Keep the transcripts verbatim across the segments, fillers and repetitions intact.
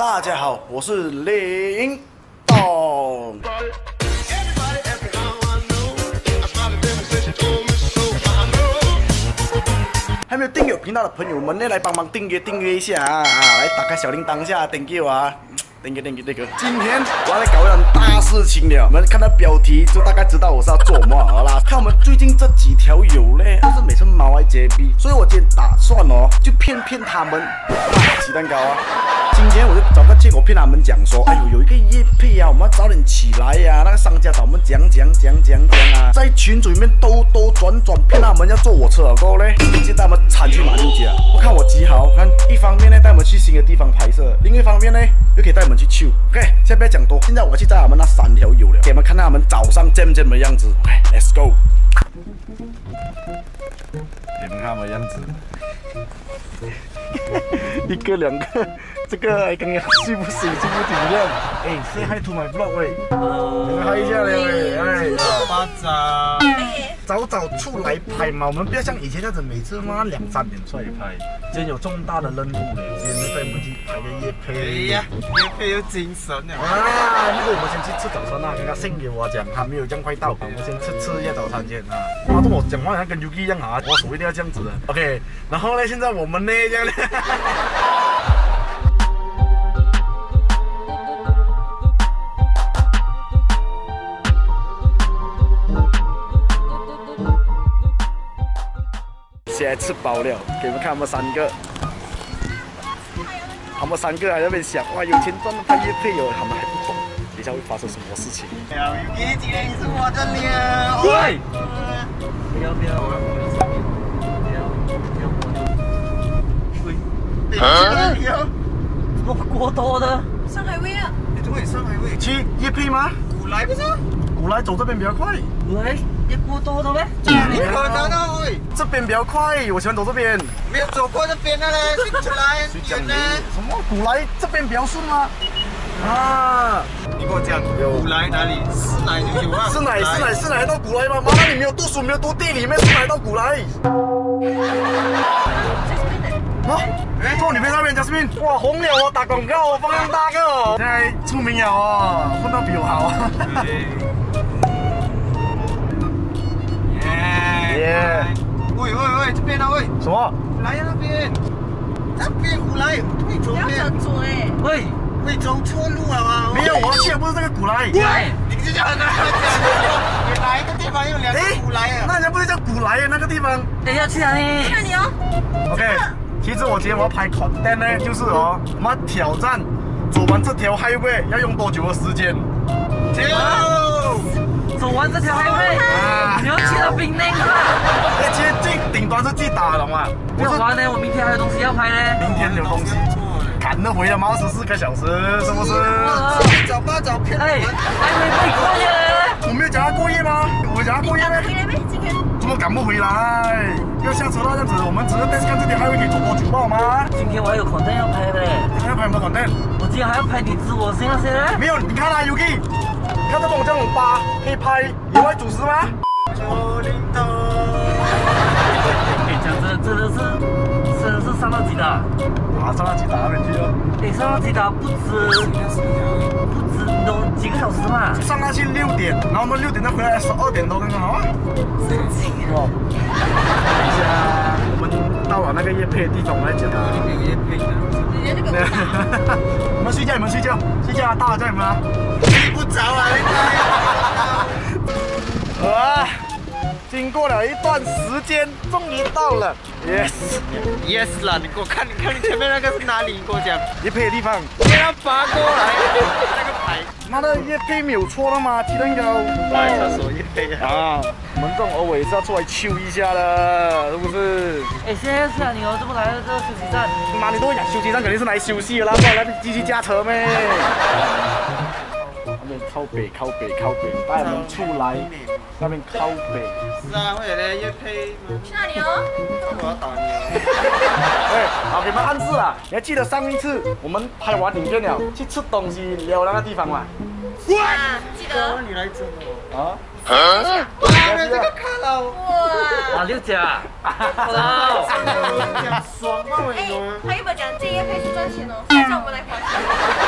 大家好，我是林动。还没有订阅频道的朋友们呢，来帮忙订阅订阅一下啊！啊，来打开小铃铛下订阅啊！订阅订阅订阅。今天我要来搞一件大事情了，你们看到标题就大概知道我是要做什么好啦。看我们最近这几条友呢，都是每次猫来接币，所以我今天打算哦，就骗骗他们买鸡蛋糕啊。今天我就找个借口骗他们讲说，哎呦，有一个业配啊，我们要早点起来呀、啊。那个商家找我们讲讲讲讲讲啊，在群组里面兜兜转转骗他们要坐我车了，过后呢，直接带他们铲去马六甲。我看我极好，看一方面呢带我们去新的地方拍摄，另一方面呢又可以带我们去秋。OK， 现在不要讲多，现在我要去载他们那三条友了，给你们看到他们早上渐渐的样子。OK，Let's go。给你们看他们样子。一个两个，这个还跟你睡不睡，睡不停这样。哎 ，say hi to my vlog 喂，讲嗨一下嘞喂，哎，巴掌。早早出来拍嘛，我们不要像以前那样子，每次嘛两三点出来拍。今天有重大的任务嘞，今天就带我们去拍个夜配。哎呀，夜配有精神了。啊，那个我们先去吃早餐啊，刚刚信给我讲还没有这样快到，我们先吃吃一下早餐先啊。他跟我讲话像跟 Yuki 一样啊，我手一定要这样子的。OK， 然后呢，现在我们呢这样呢。现在吃饱了，给你们看我们三个，他们三个还在那边想，哇，有钱赚了拍业配哦，他们还不懂，等一下会发生什么事情。小鱼姐，今天是我的了。对。不要不要，我们上面不要不要过度。对。啊？怎么过多的？ 上海味啊！ 你怎么上海味？去业配吗？古来不是？古来走这边比较快。 古来。要过多的咩？ 你可能啊喂，这边比较快，我喜欢走这边。 没有走过这边的嘞，出来很远呢。 什么古来这边比较顺吗？啊！ 你跟我讲，古来哪里？是奶就有啊。 是奶是奶是奶到古来吗？妈，你没有读书，没有读地理，没有是奶到古来。啊！哎，坐你边那边 Jasmine， 哇，红了哦，打广告哦，放量大个哦，现在出名了哦，混到比我好。 耶！喂喂喂，这边啊喂！ 什么？ 来呀那边，那边古来，会走边。 不要走哎！ 喂，会走错路了啊！ 没有，我要去的不是这个古来。 喂，你就讲那你哪一个地方有两个古来啊？ 那人家不是叫古来的那个地方。 等一下去哪里？去哪里哦 ？OK， 其实我今天我要拍 content 呢，就是哦，我们要挑战走完这条 highway 要用多久的时间？ 九。 走完这条 highway， 啊，你要去到槟榔啊！ 哎，其实最顶端是最大的，懂吗？ 不要玩呢，我明天还有东西要拍呢。 明天有东西，赶得回了吗？二十四个小时，是不是？ 找吧找骗人！ 哎，还没会过夜嘞？ 我没有讲他过夜吗？我讲他过夜咩？ 回来没？今天怎么赶不回来？要下车了这样子，我们只是 test 看这条 highway 可以走多久好吗？ 今天我还有 content 要拍的嘞。 还要拍什么 content？ 我今天还要拍你自我先那些嘞。 没有，你看啊 Yuki。看这种这种吧，可以拍野外主食吗？ 九零头。 哎，讲真的，真的是，真的是上到几打？ 啊，上到几打那边去了？ 哎，上到几打不止，不止都几个小时嘛。 上到去六点，然后我们六点再回来，十二点多刚刚好啊。 神经哦！ 等一下，我们到了那个夜配的地方来讲啊。 有夜配的。 人家这个。 你们睡觉，你们睡觉，睡觉啊！大了叫你们啊。 睡不着啊！ 啊！经过了一段时间，终于到了。Yes Yes 啦！你给我看，你看你前面那个是哪里？你跟我讲。 夜配的地方。 给他拔过来，那个牌。 妈的，夜配没有错的嘛，鸡蛋糕。 来厕所夜配啊！我们这种偶尔也是要出来秋一下的，是不是？ 哎，现在是啊，你哦，这么来了这个休息站？ 妈，你都会讲休息站肯定是来休息的啦，不然来继续驾车咩？那边靠北，靠北，靠北，带我们出来，那边靠北。 是啊，会有的夜配。 去哪里哦？ 我要打你哦。 哎，好，给你们暗示啊！你还记得上一次我们拍完影片了，去吃东西聊那个地方吗？ 啊，记得。 你来整我。 啊？ 啊！这个看了。 哇！啊，六甲。 哇！爽啊！我跟你说。 哎，他有没有讲这夜配是赚钱哦？现在我们来划钱。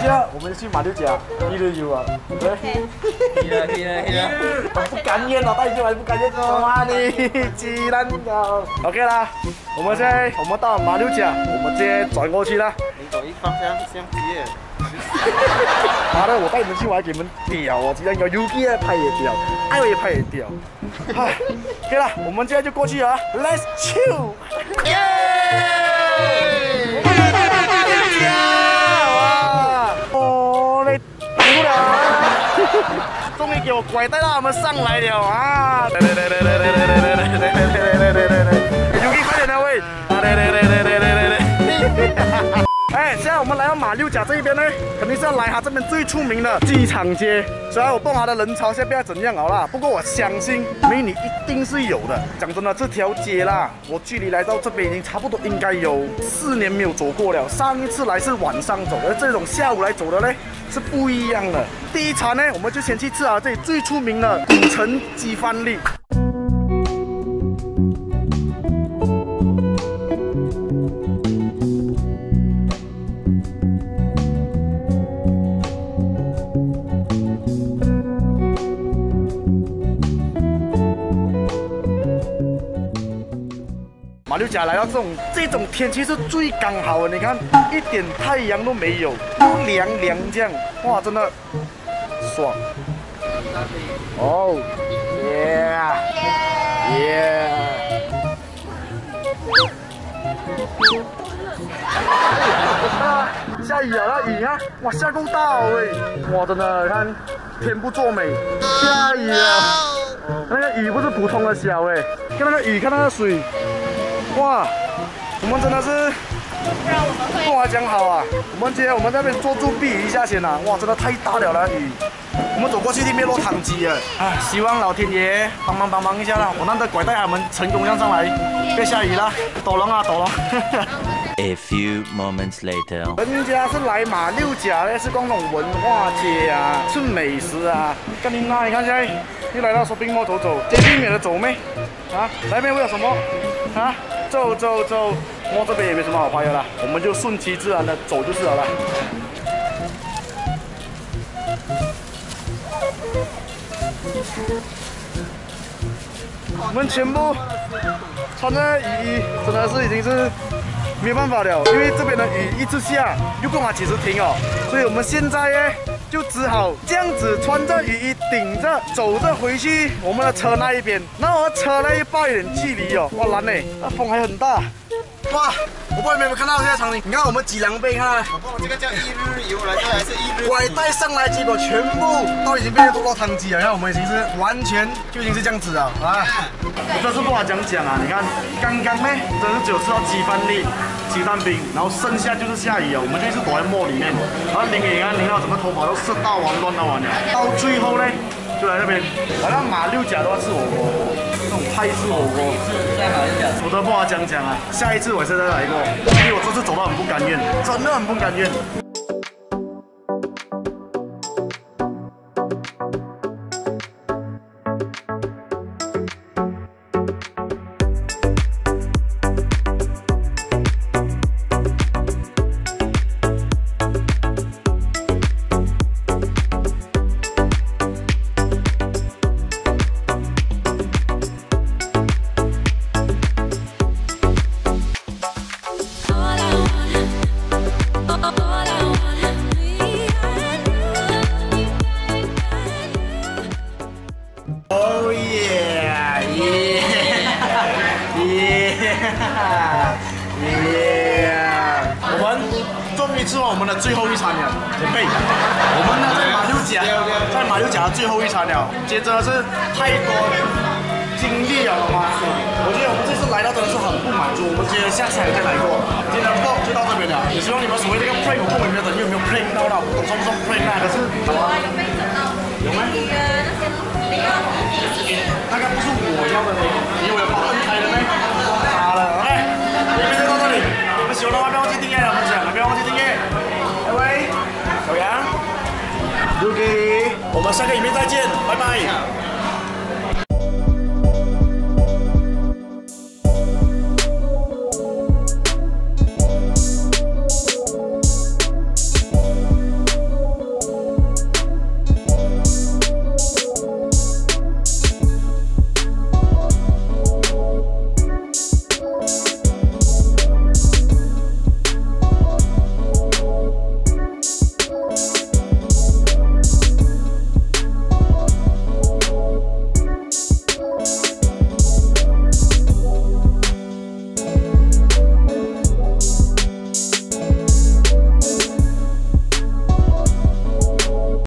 下我们去马六甲一日游啊，对。 去了去了去了。 我不甘愿了，带你去还不甘愿，哇你鸡蛋糕。OK 啦，我们现在我们到马六甲，我们直接转过去啦。 你走一方向相机。 妈的，我带你们去我还给你们屌哦，鸡蛋糕 U K 拍也屌，爱我也拍也屌。唉 ，OK 啦，我们现在就过去啊 ，Let's chill。耶！哦嘞，赢了！终于给我拐带到他们上来了啊！对对对对对对对对对对对对对对对 ，U K 快点啊喂！对对对对对对对对。哎，现在我们来到马六甲这一边呢，肯定是要来它这边最出名的机场街。虽然我不懂它的人潮现在怎样好啦，不过我相信美女一定是有的。讲真的，这条街啦，我距离来到这边已经差不多应该有四年没有走过了。上一次来是晚上走，而这种下午来走的呢是不一样的。第一餐呢，我们就先去吃啊这里最出名的古城鸡饭粒。马六甲来到这种这种天气是最刚好的，你看一点太阳都没有，又凉凉这样，哇，真的爽！哦，耶耶！啊，下雨了，那雨啊，哇，下够大哦喂！哇，真的看天不作美，下雨了，那个雨不是普通的小哎，看那个雨，看那个水。哇，我们真的是，不好讲好啊！我们今天我们在那边坐住避雨一下先啊！哇，真的太大了啦雨！我们走过去里面落汤鸡了，哎，希望老天爷帮忙帮忙一下啦！我难得拐带他们成功让上来，别下雨啦！抖龙啊抖龙！ A few moments later， 人家是来马六甲的，是逛那种文化街啊，吃美食啊。干你妈！你看现在又来到 shopping mall 走走，街对面的走咩？啊，来面会有什么？啊，走走走，我这边也没什么好拍的啦，我们就顺其自然的走就是好了。我们全部穿着雨衣，真的是已经是没有办法了，因为这边的雨一直下，又不法及时停哦，所以我们现在呢就只好这样子穿着雨衣顶着走着回去我们的车那一边，那我的车那一抱一点距离哦，哇蓝呢，那风还很大，哇！我不知道你们有没有看到现在场景，你看我们挤两杯，看到我这个叫一日游来，这还是一日。 拐带上来，结果全部都已经变成多肉汤鸡了。然后我们已经是完全就已经是这样子了啊！这是不好讲讲啊！你看刚刚呢，真的是只有吃到鸡饭粒、鸡蛋饼，然后剩下就是下雨啊，我们就一直躲在墨里面，然后淋雨啊淋到整个头发都湿到完乱到完了。到最后呢，就来这边，来到马六甲都要吃火锅，这种泰式火锅。我都不好讲讲啊！下一次我是再来过，因为我这次走到很不甘愿，真的很不甘愿。吃完我们的最后一餐了，准备。我们呢在马六甲，在马六甲的最后一餐了。今天真的是太多经历了吗？我觉得我们这次来到真的是很不满足，我们觉得下次还再来过。今天的 vlog 就到这边了，也希望你们所谓这个 prank 我不懂你们有没有 prank 到啦，我不懂算不算 prank 啊？可是有啊，有吗？那个不是我要的嘞，你以为我保证开的咩？好了，哎，今天就到这里。你们喜欢的话不要忘记订阅，我们讲了不要忘记订阅。喂，小杨 ，Yuki，我们下个影片再见，拜拜。